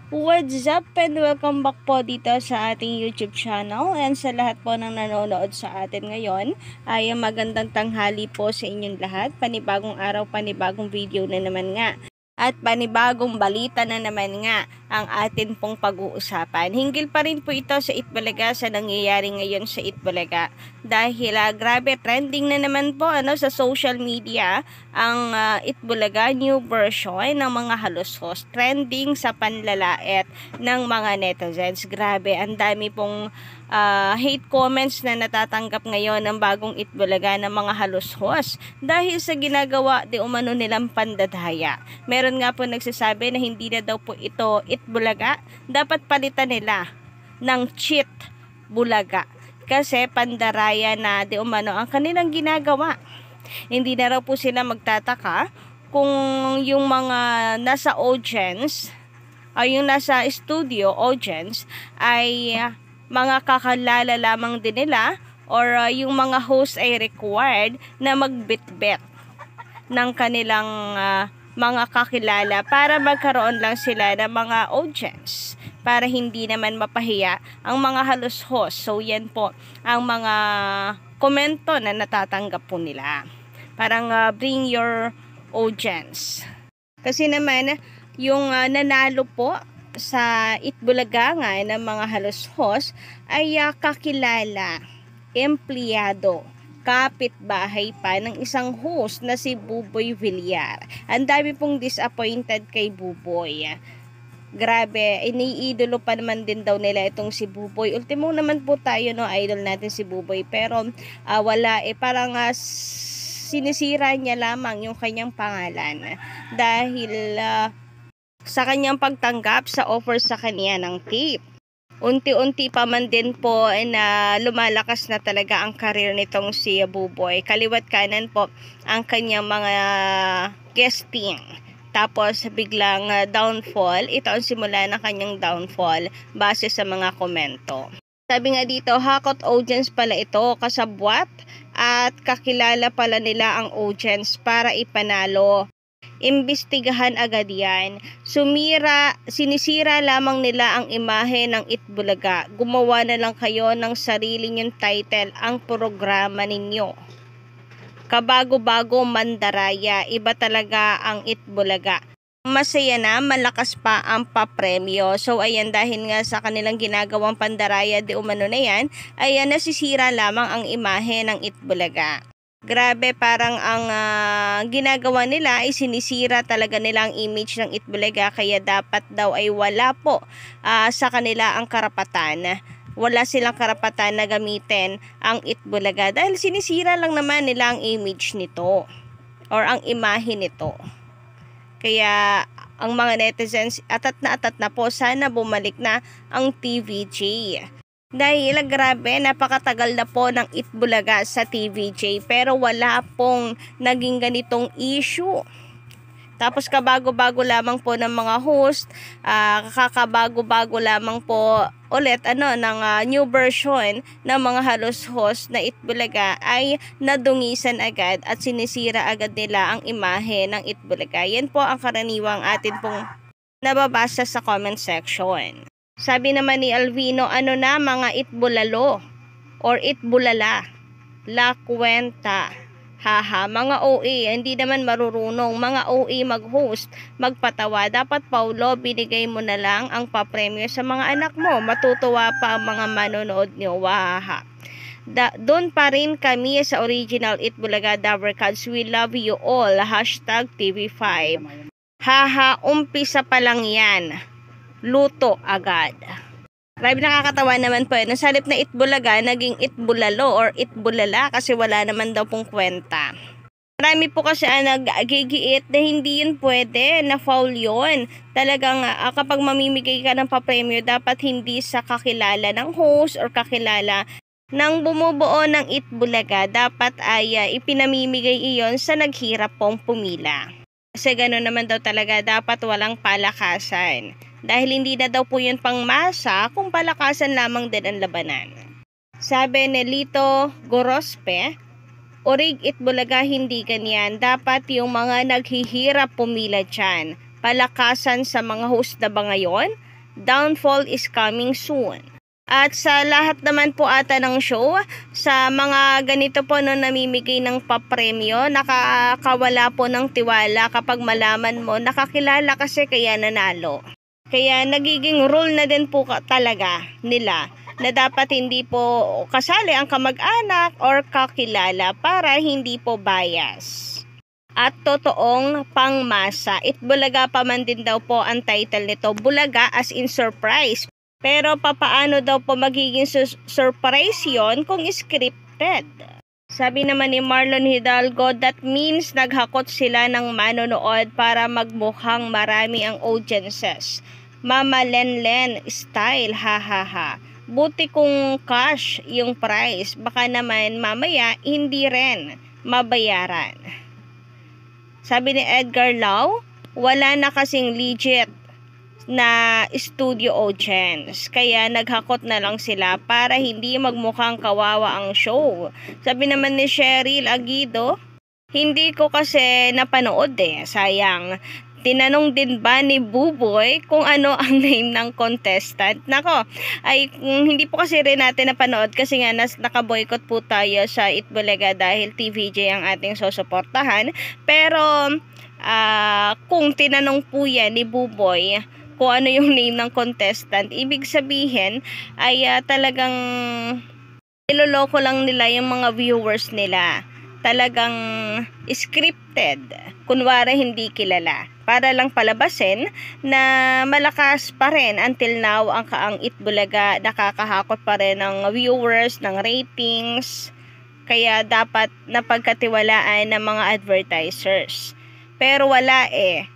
What's up and welcome back po dito sa ating YouTube channel, and sa lahat po ng nanonood sa atin ngayon ay magandang tanghali po sa inyong lahat. Panibagong araw, panibagong video na naman nga. At panibagong balita na naman nga ang atin pong pag-uusapan. Hinggil pa rin po ito sa Itbulaga, sa nangyayari ngayon sa Itbulaga. Dahil grabe, trending na naman po sa social media ang Itbulaga new version ng mga halusos. Trending sa panlalait ng mga netizens. Grabe, ang dami pong hate comments na natatanggap ngayon ng bagong Itbulaga ng mga halusos dahil sa ginagawa di umano nilang pandadaya. Meron nga po nagsasabi na hindi na daw po ito Itbulaga, dapat palitan nila ng cheat bulaga kasi pandaraya na di umano ang kanilang ginagawa. Hindi na raw po sila magtataka kung yung mga nasa audience ay yung nasa studio audience ay mga kakalala lamang din nila, or yung mga host ay required na magbitbit ng kanilang mga kakilala para magkaroon lang sila ng mga audience, para hindi naman mapahiya ang mga halos host. So yan po ang mga komento na natatanggap po nila. Parang bring your audience. Kasi naman yung nanalo po sa Itbulaga nga ng mga halos host ay kakilala, empleyado, kapitbahay pa ng isang host na si Buboy Villar. Ang dami pong disappointed kay Buboy. Grabe, iniidolo pa naman din daw nila itong si Buboy. Ultimo naman po tayo, idol natin si Buboy, pero wala, parang sinisira niya lamang yung kanyang pangalan dahil sa kanyang pagtanggap sa offer sa kanya ng tape. Unti-unti pa man din po na lumalakas na talaga ang karir nitong si Buboy. Kaliwat kanan po ang kanyang mga guesting. Tapos biglang downfall. Ito ang simula ng kanyang downfall base sa mga komento. Sabi nga dito, hakot audience pala ito, kasabwat at kakilala pala nila ang audience para ipanalo. Imbestigahan agad yan. Sinisira lamang nila ang imahe ng Itbulaga. Gumawa na lang kayo ng sarili niyong title ang programa ninyo. Kabago-bago mandaraya, iba talaga ang Itbulaga. Masaya na, malakas pa ang papremyo. So ayan, dahil nga sa kanilang ginagawang pandaraya di umano na yan, ayan, nasisira lamang ang imahe ng Itbulaga. Grabe, parang ang ginagawa nila ay sinisira talaga nila ang image ng Itbulaga, kaya dapat daw ay wala po sa kanila ang karapatan. Wala silang karapatan na gamitin ang Itbulaga dahil sinisira lang naman nila ang image nito or ang imahe nito. Kaya ang mga netizens atat na po, sana bumalik na ang TVJ. Dahil grabe, napakatagal na po ng Itbulaga sa TVJ pero wala pong naging ganitong issue. Tapos kabago-bago lamang po ng mga host, kakabago-bago lamang po ulit ng new version ng mga halos host na Itbulaga ay nadungisan agad at sinisira agad nila ang imahe ng Itbulaga. Yan po ang karaniwang atin pong nababasa sa comment section. Sabi naman ni Alvino, mga Itbulalo or Itbulala, la kwenta. Haha, mga OA, hindi naman marurunong. Mga OA mag-host, magpatawa. Dapat, Paulo, binigay mo na lang ang papremyo sa mga anak mo. Matutuwa pa ang mga manonood niyo. Wahaha. Doon pa rin kami sa original Itbulaga Dabarkads. We love you all. #TV5. Haha, umpisa pa lang yan. Luto agad. Grabe, nakakatawa naman po. Sa halip na Itbulaga, naging Itbulalo or Itbulala kasi wala naman daw pong kwenta. Marami po kasi nag-gigiit na hindi yun pwede, na foul yun. Talagang kapag mamimigay ka ng papremyo, dapat hindi sa kakilala ng host or kakilala ng bumubuo ng Itbulaga. Dapat ay ipinamimigay iyon sa naghirap pong pumila. Kasi gano'n naman daw talaga, dapat walang palakasan. Dahil hindi na daw po yun pangmasa kung palakasan lamang din ang labanan. Sabi ni Lito Gorospe, Orig Itbulaga hindi ganyan. Dapat yung mga naghihirap pumila dyan. Palakasan sa mga host na ba ngayon? downfall is coming soon. At sa lahat naman po ata ng show, sa mga ganito po no namimigay ng papremyo, nakakawala po ng tiwala kapag malaman mo, nakakilala kasi kaya nanalo. Kaya nagiging rule na din po talaga nila na dapat hindi po kasali ang kamag-anak or kakilala para hindi po bias. At totoong pangmasa. Itbulaga pa man din daw po ang title nito. Bulaga as in surprise. Pero papaano daw po magiging surprise yon kung scripted? Sabi naman ni Marlon Hidalgo, that means naghakot sila ng manonood para magmukhang marami ang audiences. Mama Lenlen style, ha ha ha. Buti kung cash yung price, baka naman mamaya hindi rin mabayaran. Sabi ni Edgar Lau, wala na kasing legit na studio audience. Kaya naghakot na lang sila para hindi magmukhang kawawa ang show. Sabi naman ni Cheryl Aguido, hindi ko kasi napanood sayang. Tinanong din ba ni Buboy kung ano ang name ng contestant? Nako, ay hindi po kasi rin natin napanood kasi nga naka-boycott po tayo sa Itbulaga dahil TVJ ang ating susuportahan. Pero kung tinanong po yan ni Buboy kung ano yung name ng contestant, ibig sabihin ay talagang niloloko lang nila yung mga viewers nila. Talagang scripted, kunwari hindi kilala, para lang palabasin na malakas pa rin until now ang Itbulaga, nakakahakot pa rin ng viewers, ng ratings, kaya dapat napagkatiwalaan ng mga advertisers. Pero wala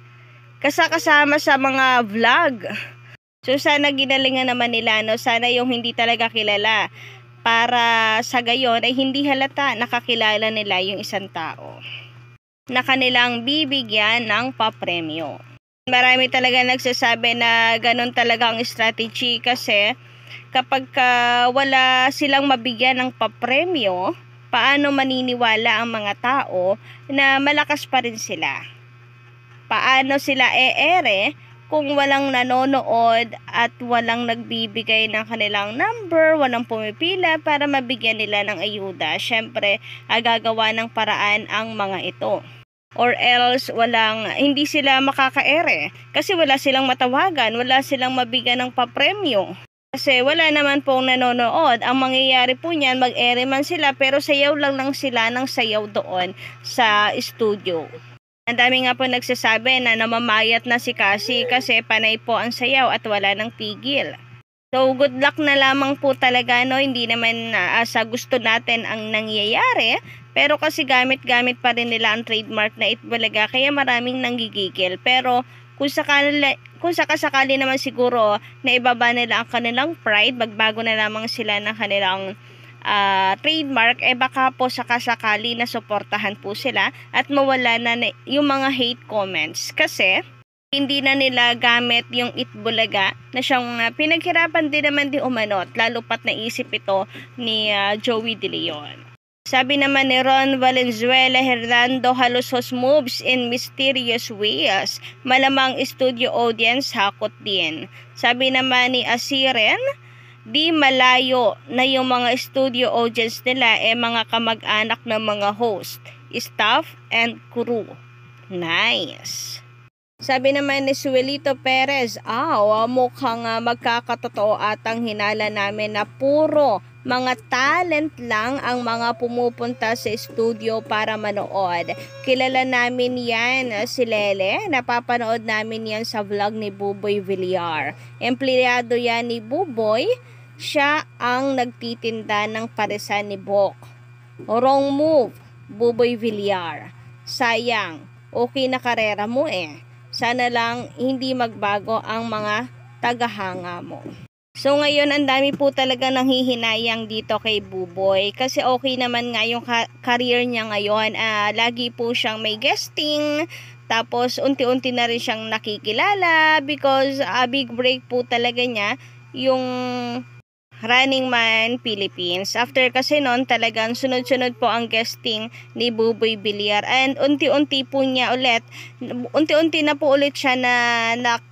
kasama sa mga vlog. So sana ginalingan naman nila, no? Sana yung hindi talaga kilala, para sa gayon ay hindi halata nakakilala nila yung isang tao na kanilang bibigyan ng papremyo. Marami talaga nagsasabi na ganun talaga ang strategy kasi kapag wala silang mabigyan ng papremyo, paano maniniwala ang mga tao na malakas pa rin sila? Paano sila kung walang nanonood at walang nagbibigay ng kanilang number, walang pumipila para mabigyan nila ng ayuda? Syempre, gagawa ng paraan ang mga ito. Or else, hindi sila kasi wala silang matawagan, wala silang mabigyan ng papremyo. Kasi wala naman pong nanonood. Ang mangyayari po niyan, man sila pero sayaw lang sila ng sayaw doon sa studio. Ang dami nga po nagsasabi na namamayat na si Cassie kasi panay po ang sayaw at wala nang pigil. So good luck na lamang po talaga, no? Hindi naman sa gusto natin ang nangyayari, pero kasi gamit pa rin nila ang trademark na Itbulaga kaya maraming nanggigigil. Pero kung sakali naman siguro na ibaba nila ang kanilang pride, magbago na lamang sila ng kanilang trademark, baka po sakasakali na suportahan po sila at mawala na yung mga hate comments kasi hindi na nila gamit yung Itbulaga na siyang pinaghirapan din naman di umano, lalo pat naisip ito ni Joey De Leon. Sabi naman ni Ron Valenzuela Hernando, halos moves in mysterious ways, malamang studio audience hakot din. Sabi naman ni Asiren, di malayo na yung mga studio audience nila mga kamag-anak ng mga host, staff, and crew. Nice. Sabi naman ni Suelito Perez, mukhang magkakatotoo atang hinala namin na puro mga talent lang ang mga pumupunta sa studio para manood. Kilala namin yan, si Lele. Napapanood namin yan sa vlog ni Buboy Villar. Empleyado yan ni Buboy. Siya ang nagtitinda ng paresan ni Bok. Wrong move, Buboy Villar. Sayang, okay na karera mo Sana lang hindi magbago ang mga tagahanga mo. So ngayon ang dami po talaga nanghihinayang dito kay Buboy kasi okay naman nga yung career niya ngayon. Lagi po siyang may guesting, tapos unti-unti na rin siyang nakikilala because big break po talaga niya yung Running Man Philippines. After kasi noon talagang sunod-sunod po ang guesting ni Buboy Villar and unti-unti na po ulit siya na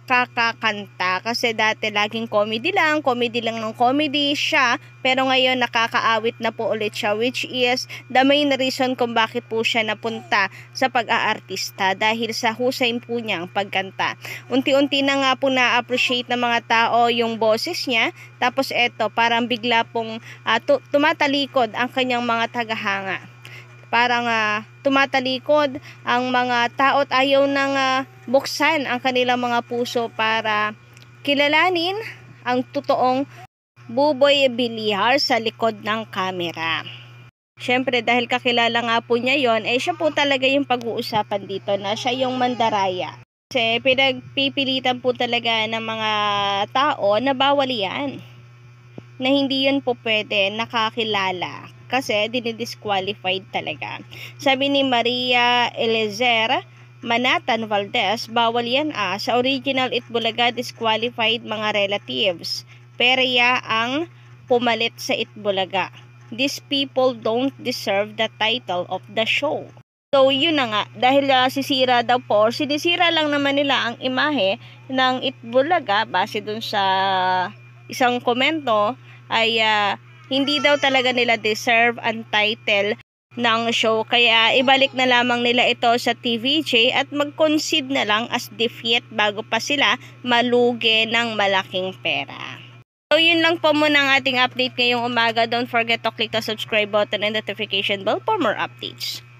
nakakakanta. Kasi dati laging comedy lang ng comedy siya, pero ngayon nakakaawit na po ulit siya, which is the main reason kung bakit po siya napunta sa pag-aartista, dahil sa husay po niyang pagkanta. Unti-unti na nga po na-appreciate ng mga tao yung boses niya, tapos eto, parang bigla pong tumatalikod ang kanyang mga tagahanga. Parang tumatalikod ang mga tao at ayaw nang buksan ang kanilang mga puso para kilalanin ang totoong Buboy Villar sa likod ng kamera. Siyempre, dahil kakilala nga po niya yon, siya po talaga yung pag-uusapan dito, na siya yung mandaraya. Kasi pinagpipilitan po talaga ng mga tao na bawal yan, na hindi yun po pwede nakakilala, kasi dinidisqualified talaga. Sabi ni Maria Elezer Manatan Valdez, bawal yan sa original Itbulaga disqualified mga relatives. Perya ang pumalit sa Itbulaga. These people don't deserve the title of the show. So yun na nga, dahil sisira daw po, sinisira lang naman nila ang imahe ng Itbulaga base dun sa isang komento, ay hindi daw talaga nila deserve ang title ng show. Kaya ibalik na lamang nila ito sa TVJ at mag-concede na lang as defeat bago pa sila malugi ng malaking pera. So yun lang po muna ang ating update ngayong umaga. Don't forget to click the subscribe button and notification bell for more updates.